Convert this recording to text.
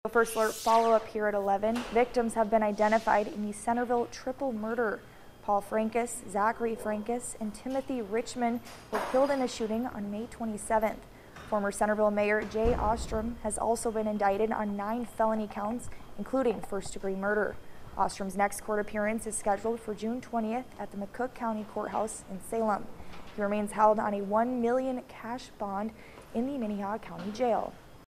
First alert follow-up here at 11. Victims have been identified in the Centerville triple murder. Paul Frankus, Zachary Frankus, and Timothy Richmond were killed in a shooting on May 27th. Former Centerville Mayor Jay Ostrom has also been indicted on 9 felony counts, including first-degree murder. Ostrom's next court appearance is scheduled for June 20th at the McCook County Courthouse in Salem. He remains held on a $1 million cash bond in the Minnehaha County Jail.